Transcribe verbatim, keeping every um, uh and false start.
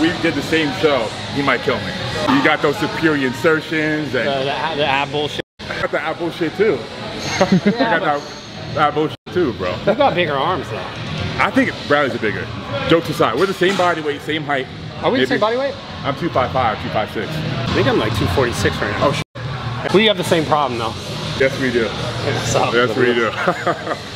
we did the same show, he might kill me. You got those superior insertions and uh, the, the ab bullshit. I got the ab bullshit too. I got that, that bullshit too, bro. You've got bigger arms though. I think Bradley's a bigger. Jokes aside, we're the same body weight, same height. Are we Maybe. the same body weight? I'm two five five, two five six. I think I'm like two forty-six right now. Oh, shit. We have the same problem though. Yes, we do. Yeah, so. Yes, we do.